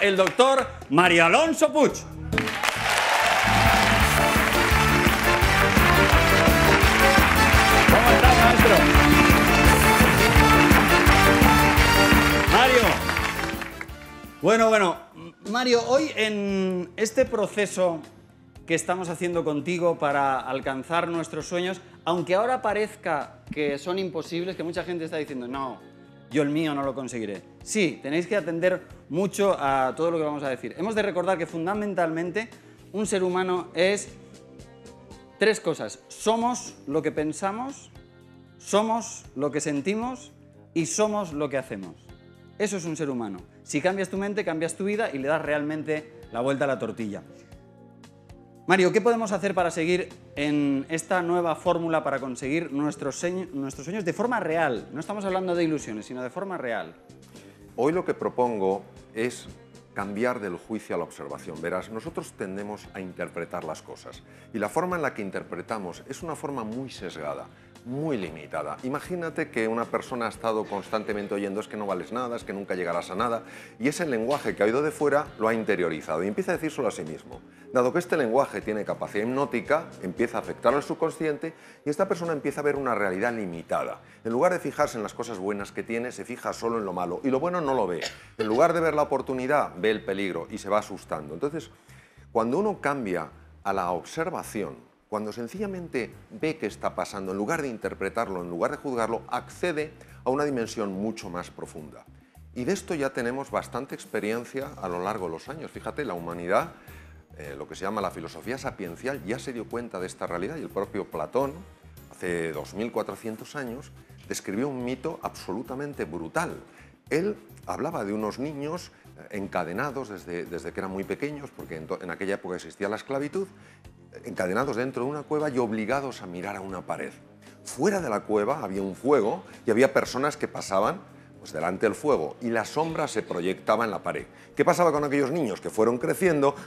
el doctor Mario Alonso Puig. ¿Cómo estás, maestro? Mario. Bueno, Mario, hoy en este proceso que estamos haciendo contigo para alcanzar nuestros sueños, aunque ahora parezca que son imposibles, que mucha gente está diciendo, no, yo el mío no lo conseguiré. Sí, tenéis que atender mucho a todo lo que vamos a decir. Hemos de recordar que fundamentalmente un ser humano es tres cosas. Somos lo que pensamos, somos lo que sentimos y somos lo que hacemos. Eso es un ser humano. Si cambias tu mente, cambias tu vida y le das realmente la vuelta a la tortilla. Mario, ¿qué podemos hacer para seguir en esta nueva fórmula para conseguir nuestros sueños de forma real? No estamos hablando de ilusiones, sino de forma real. Hoy lo que propongo es cambiar del juicio a la observación. Verás, nosotros tendemos a interpretar las cosas y la forma en la que interpretamos es una forma muy sesgada, muy limitada. Imagínate que una persona ha estado constantemente oyendo es que no vales nada, es que nunca llegarás a nada, y ese lenguaje que ha oído de fuera lo ha interiorizado y empieza a decírselo a sí mismo. Dado que este lenguaje tiene capacidad hipnótica, empieza a afectar al subconsciente y esta persona empieza a ver una realidad limitada. En lugar de fijarse en las cosas buenas que tiene, se fija solo en lo malo y lo bueno no lo ve. En lugar de ver la oportunidad, ve el peligro y se va asustando. Entonces, cuando uno cambia a la observación, cuando sencillamente ve qué está pasando, en lugar de interpretarlo, en lugar de juzgarlo, accede a una dimensión mucho más profunda. Y de esto ya tenemos bastante experiencia a lo largo de los años. Fíjate, la humanidad, lo que se llama la filosofía sapiencial, ya se dio cuenta de esta realidad y el propio Platón, hace 2400 años, describió un mito absolutamente brutal. Él hablaba de unos niños encadenados desde que eran muy pequeños, porque en aquella época existía la esclavitud, encadenados dentro de una cueva y obligados a mirar a una pared. Fuera de la cueva había un fuego y había personas que pasaban pues, delante del fuego y la sombra se proyectaba en la pared. ¿Qué pasaba con aquellos niños que fueron creciendo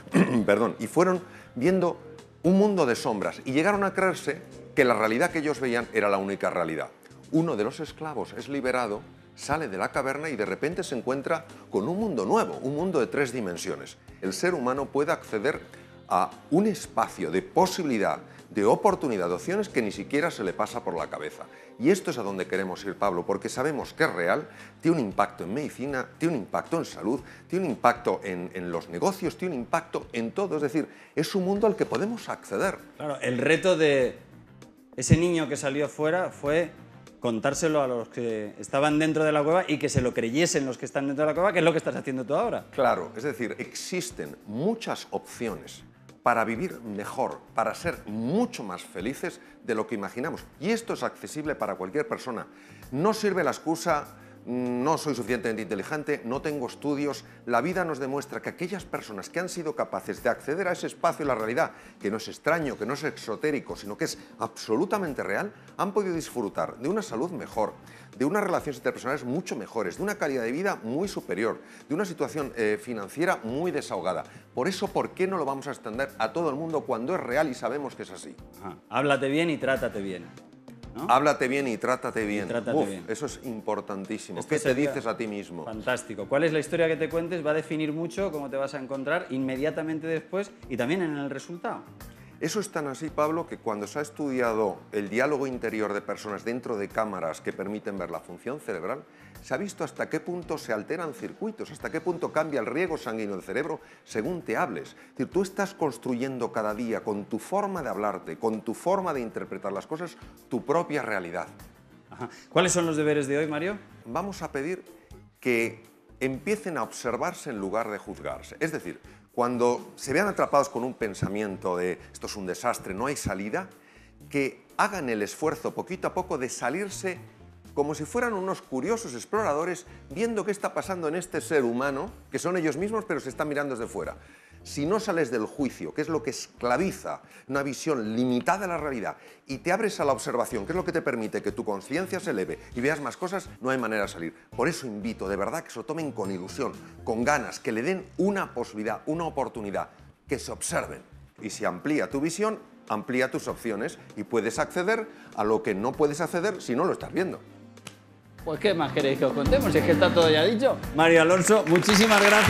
y fueron viendo un mundo de sombras y llegaron a creerse que la realidad que ellos veían era la única realidad? Uno de los esclavos es liberado, sale de la caverna y de repente se encuentra con un mundo nuevo, un mundo de 3 dimensiones. El ser humano puede acceder a un espacio de posibilidad, de oportunidad, de opciones que ni siquiera se le pasa por la cabeza. Y esto es a donde queremos ir, Pablo, porque sabemos que es real, tiene un impacto en medicina, tiene un impacto en salud, tiene un impacto en los negocios, tiene un impacto en todo. Es decir, es un mundo al que podemos acceder. Claro, el reto de ese niño que salió fuera fue contárselo a los que estaban dentro de la cueva y que se lo creyesen los que están dentro de la cueva, que es lo que estás haciendo tú ahora. Claro, es decir, existen muchas opciones para vivir mejor, para ser mucho más felices de lo que imaginamos. Y esto es accesible para cualquier persona. No sirve la excusa, no soy suficientemente inteligente, no tengo estudios. La vida nos demuestra que aquellas personas que han sido capaces de acceder a ese espacio de la realidad, que no es extraño, que no es exotérico, sino que es absolutamente real, han podido disfrutar de una salud mejor, de unas relaciones interpersonales mucho mejores, de una calidad de vida muy superior, de una situación financiera muy desahogada. Por eso, ¿por qué no lo vamos a extender a todo el mundo cuando es real y sabemos que es así? Ajá. Háblate bien y trátate bien, ¿no? Háblate bien y trátate bien. Bien. Eso es importantísimo. Esto ¿Qué te sería dices a ti mismo? Fantástico. ¿Cuál es la historia que te cuentes? Va a definir mucho cómo te vas a encontrar inmediatamente después y también en el resultado. Eso es tan así, Pablo, que cuando se ha estudiado el diálogo interior de personas dentro de cámaras que permiten ver la función cerebral, se ha visto hasta qué punto se alteran circuitos, hasta qué punto cambia el riego sanguíneo del cerebro según te hables. Es decir, tú estás construyendo cada día con tu forma de hablarte, con tu forma de interpretar las cosas, tu propia realidad. Ajá. ¿Cuáles son los deberes de hoy, Mario? Vamos a pedir que empiecen a observarse en lugar de juzgarse. Es decir, cuando se vean atrapados con un pensamiento de esto es un desastre, no hay salida, que hagan el esfuerzo poquito a poco de salirse como si fueran unos curiosos exploradores viendo qué está pasando en este ser humano, que son ellos mismos pero se están mirando desde fuera. Si no sales del juicio, que es lo que esclaviza una visión limitada de la realidad, y te abres a la observación, que es lo que te permite que tu conciencia se eleve y veas más cosas, no hay manera de salir. Por eso invito de verdad que se lo tomen con ilusión, con ganas, que le den una posibilidad, una oportunidad, que se observen. Y si amplía tu visión, amplía tus opciones y puedes acceder a lo que no puedes acceder si no lo estás viendo. Pues qué más queréis que os contemos, si es que está todo ya dicho. Mario Alonso, muchísimas gracias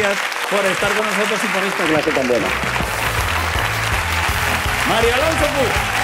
por estar con nosotros y por esta clase tan buena. María Alonso Puig.